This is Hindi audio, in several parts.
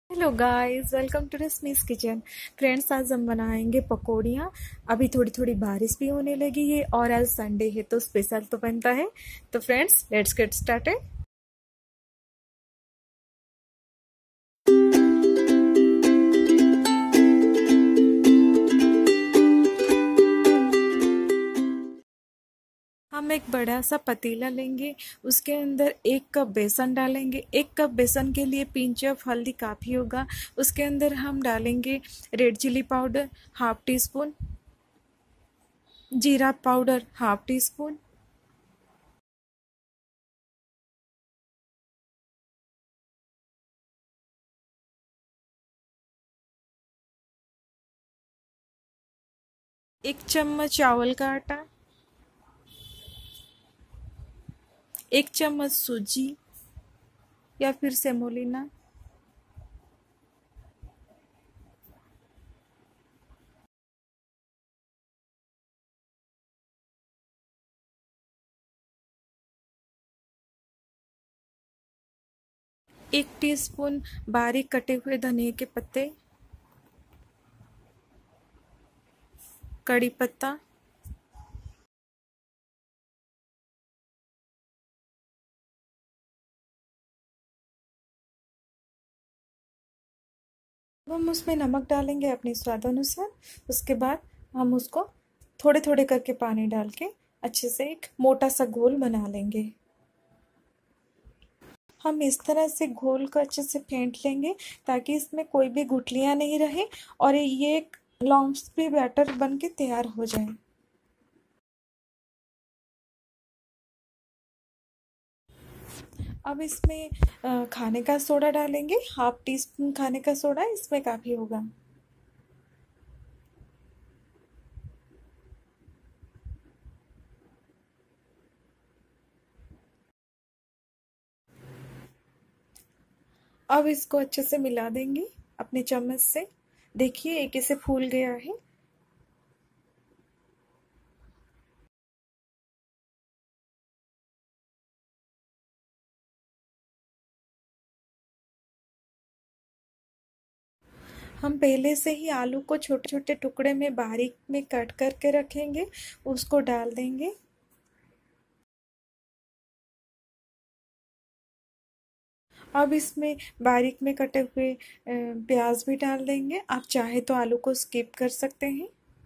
Hello guys, welcome to Rashmi's kitchen. Friends, आज हम बनाएंगे पकौड़ियाँ। अभी थोड़ी थोड़ी बारिश भी होने लगी है और आज संडे है तो स्पेशल तो बनता है। तो फ्रेंड्स, लेट्स गेट स्टार्टेड। हम एक बड़ा सा पतीला लेंगे, उसके अंदर 1 कप बेसन डालेंगे। 1 कप बेसन के लिए पिंच ऑफ हल्दी काफ़ी होगा। उसके अंदर हम डालेंगे red chili powder half teaspoon, जीरा पाउडर हाफ टी स्पून, एक चम्मच चावल का आटा, 1 चम्मच सूजी या फिर सेमोलिना, एक टीस्पून बारीक कटे हुए धनिया के पत्ते, कड़ी पत्ता, हम उसमें नमक डालेंगे अपने स्वाद अनुसार। उसके बाद हम उसको थोड़े थोड़े करके पानी डाल के अच्छे से एक मोटा सा घोल बना लेंगे। हम इस तरह से घोल को अच्छे से फेंट लेंगे ताकि इसमें कोई भी गुठलियाँ नहीं रहे और ये एक लॉन्ग्स भी बैटर बन के तैयार हो जाए। अब इसमें खाने का सोडा डालेंगे, हाफ टी स्पून खाने का सोडा इसमें काफ़ी होगा। अब इसको अच्छे से मिला देंगे अपने चम्मच से। देखिए, एक इसे फूल गया है। हम पहले से ही आलू को छोटे छोटे टुकड़े में बारीक में कट करके रखेंगे, उसको डाल देंगे। अब इसमें बारीक में कटे हुए प्याज भी डाल देंगे। आप चाहे तो आलू को स्किप कर सकते हैं।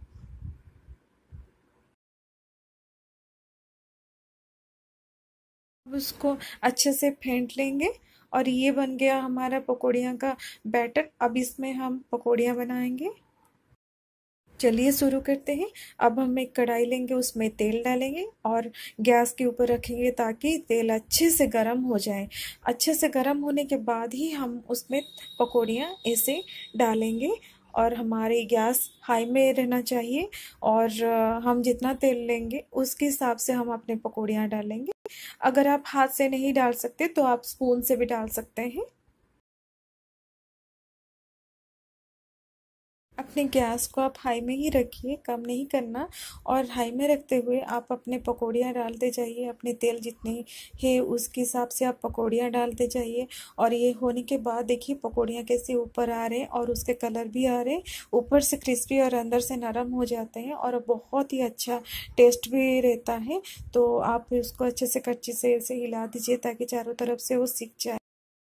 अब उसको अच्छे से फेंट लेंगे और ये बन गया हमारा पकौड़ियाँ का बैटर। अब इसमें हम पकौड़ियाँ बनाएंगे। चलिए शुरू करते हैं। अब हम एक कढ़ाई लेंगे, उसमें तेल डालेंगे और गैस के ऊपर रखेंगे ताकि तेल अच्छे से गर्म हो जाए। अच्छे से गर्म होने के बाद ही हम उसमें पकौड़ियाँ ऐसे डालेंगे और हमारी गैस हाई में रहना चाहिए। और हम जितना तेल लेंगे उसके हिसाब से हम अपने पकौड़ियाँ डालेंगे। अगर आप हाथ से नहीं डाल सकते तो आप स्पून से भी डाल सकते हैं। अपने गैस को आप हाई में ही रखिए, कम नहीं करना। और हाई में रखते हुए आप अपने पकौड़ियाँ डालते जाइए। अपने तेल जितनी है उसके हिसाब से आप पकौड़ियाँ डालते जाइए। और ये होने के बाद देखिए पकौड़ियाँ कैसे ऊपर आ रहे हैं और उसके कलर भी आ रहे हैं। ऊपर से क्रिस्पी और अंदर से नरम हो जाते हैं और बहुत ही अच्छा टेस्ट भी रहता है। तो आप इसको अच्छे से कच्ची से ऐसे हिला दीजिए ताकि चारों तरफ से वो सिक जाए।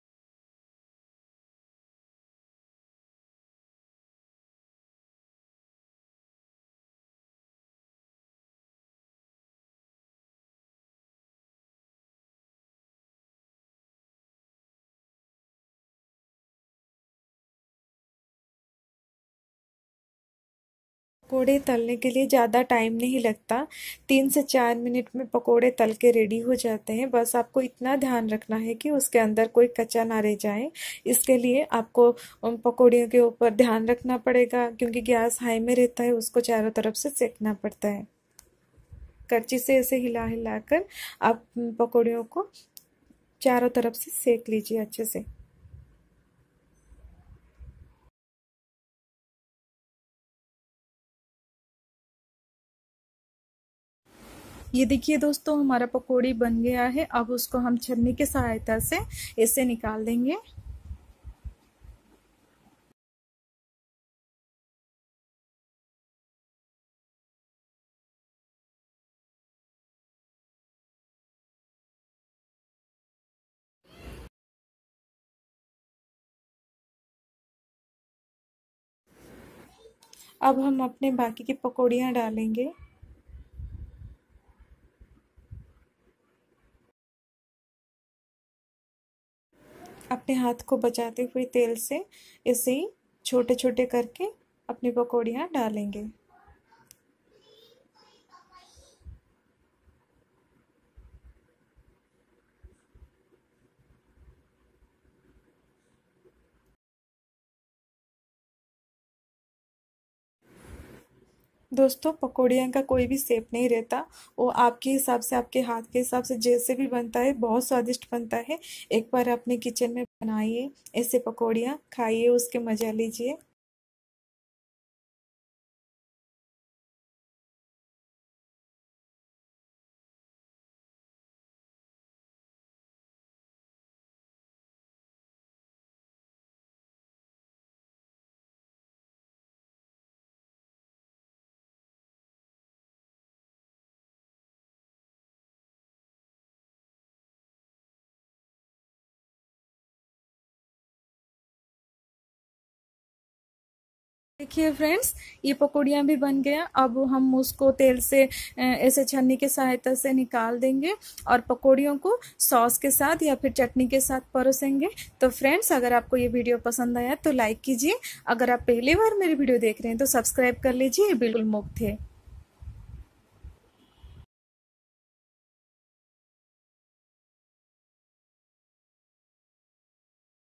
पकोड़े तलने के लिए ज़्यादा टाइम नहीं लगता। 3 से 4 मिनट में पकोड़े तल के रेडी हो जाते हैं। बस आपको इतना ध्यान रखना है कि उसके अंदर कोई कच्चा ना रह जाए। इसके लिए आपको उन पकौड़ियों के ऊपर ध्यान रखना पड़ेगा क्योंकि गैस हाई में रहता है, उसको चारों तरफ से सेकना पड़ता है। करछी से ऐसे हिला हिला कर आप पकौड़ियों को चारों तरफ से सेक लीजिए अच्छे से। ये देखिए दोस्तों, हमारा पकौड़ी बन गया है। अब उसको हम छन्नी की सहायता से ऐसे निकाल देंगे। अब हम अपने बाकी की पकौड़ियाँ डालेंगे। अपने हाथ को बचाते हुए तेल से इसे ही छोटे छोटे करके अपनी पकौड़ियाँ डालेंगे। दोस्तों, पकौड़ियाँ का कोई भी शेप नहीं रहता, वो आपके हिसाब से, आपके हाथ के हिसाब से जैसे भी बनता है, बहुत स्वादिष्ट बनता है। एक बार अपने किचन में बनाइए ऐसे पकौड़ियाँ, खाइए, उसके मजा लीजिए। देखिए फ्रेंड्स, ये पकौड़ियाँ भी बन गया। अब हम उसको तेल से ऐसे छन्नी की सहायता से निकाल देंगे और पकौड़ियों को सॉस के साथ या फिर चटनी के साथ परोसेंगे। तो फ्रेंड्स, अगर आपको ये वीडियो पसंद आया तो लाइक कीजिए। अगर आप पहली बार मेरी वीडियो देख रहे हैं तो सब्सक्राइब कर लीजिए, बिल्कुल मुफ्त है।